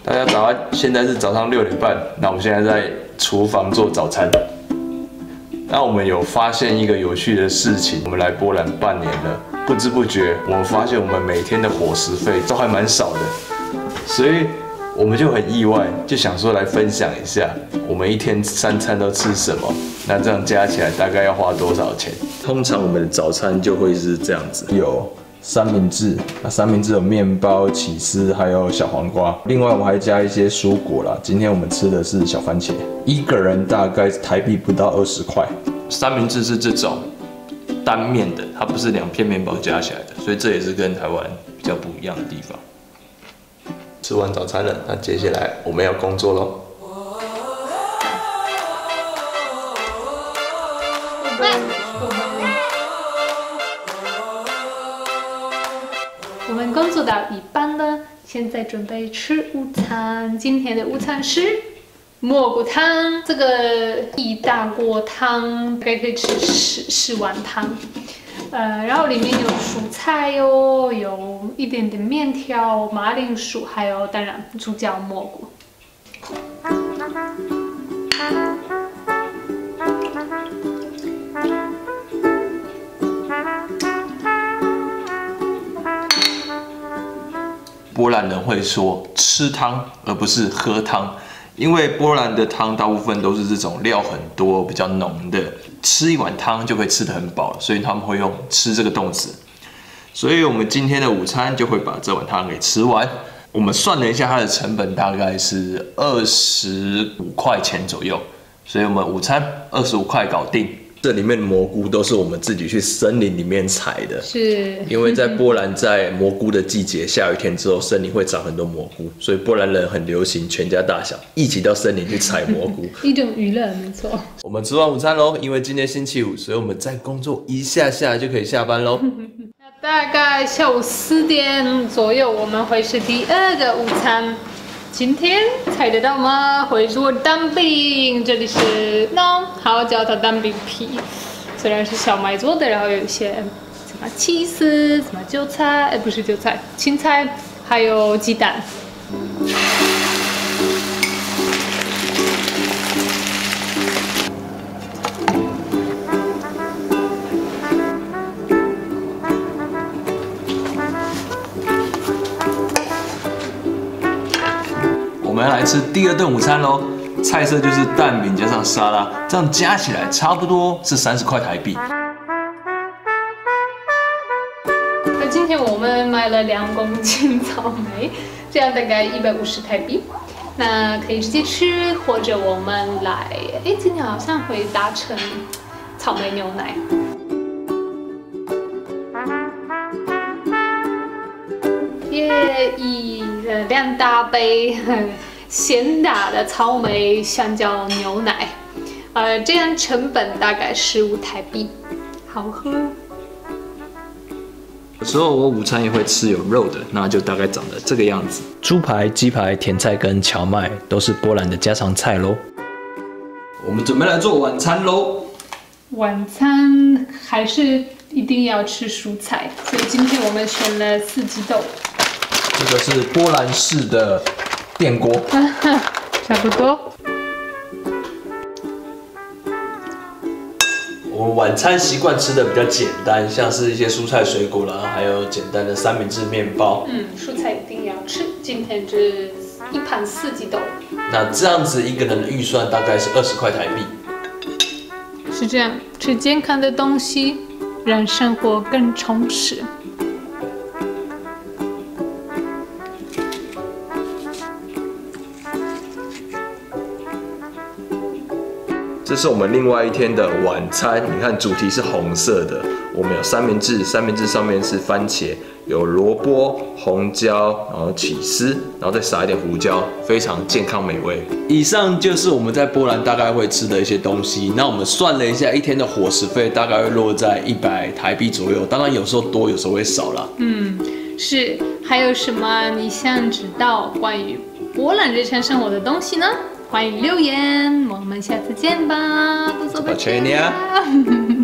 大家早安，现在是早上6点半。那我们现在在厨房做早餐。那我们有发现一个有趣的事情，我们来波兰半年了，不知不觉我们发现我们每天的伙食费都还蛮少的，所以我们就很意外，就想说来分享一下，我们一天3餐都吃什么，那这样加起来大概要花多少钱？通常我们的早餐就会是这样子，有三明治，那三明治有面包、起司，还有小黄瓜。另外我还加一些蔬果啦。今天我们吃的是小番茄，一个人大概台币不到20块。三明治是这种单面的，它不是2片面包加起来的，所以这也是跟台湾比较不一样的地方。吃完早餐了，那接下来我们要工作咯。 我们工作到一半了，现在准备吃午餐。今天的午餐是蘑菇汤，这个一大锅汤，大概可以吃10碗汤。然后里面有蔬菜哦，有一点点面条、马铃薯，还有当然猪脚蘑菇。 波兰人会说吃汤而不是喝汤，因为波兰的汤大部分都是这种料很多、比较浓的，吃一碗汤就可以吃得很饱，所以他们会用吃这个动词。所以我们今天的午餐就会把这碗汤给吃完。我们算了一下，它的成本大概是25块钱左右，所以我们午餐25块搞定。这里面的蘑菇都是我们自己去森林里面采的， 是因为在波兰，在蘑菇的季节，下雨天之后，森林会长很多蘑菇，所以波兰人很流行全家大小一起到森林去采蘑菇， 一种娱乐，没错。 我们吃完午餐喽，因为今天星期五，所以我们再工作一下下就可以下班喽。 大概下午4点左右，我们会是第2个午餐。今天猜得到吗？会做蛋饼，这里是好叫它蛋饼皮，虽然是小麦做的，然后有一些什么起司、什么韭菜，不是韭菜，青菜，还有鸡蛋。 我们要来吃第2顿午餐喽，菜色就是蛋饼加上沙拉，这样加起来差不多是30块台币。 那今天我们买了2公斤草莓，这样大概150台币。那可以直接吃，或者我们来，今天好像会搭成草莓牛奶。2大杯现打的草莓香蕉牛奶，这样成本大概15台币，好喝。 有时候我午餐也会吃有肉的，那就大概长得这个样子。猪排、鸡排、甜菜跟荞麦都是波兰的家常菜咯。我们准备来做晚餐咯。 晚餐还是一定要吃蔬菜，所以今天我们选了四季豆。 这个是波兰式的电锅， 差不多。 我晚餐习惯吃的比较简单，像是一些蔬菜水果啦，还有简单的三明治面包。 蔬菜一定要吃。今天是一盘四季豆。 那这样子一个人的预算大概是20块台币。 是这样，吃健康的东西，让生活更充实。 这是我们另外一天的晚餐，你看主题是红色的，我们有三明治，三明治上面是番茄，有萝卜、红椒，然后起司，然后再撒一点胡椒，非常健康美味。以上就是我们在波兰大概会吃的一些东西。那我们算了一下，一天的伙食费大概会落在100台币左右，当然有时候多，有时候会少啦。 是。还有什么你想知道关于波兰日常生活的东西呢？欢迎留言，我们下次见吧，多多拜拜。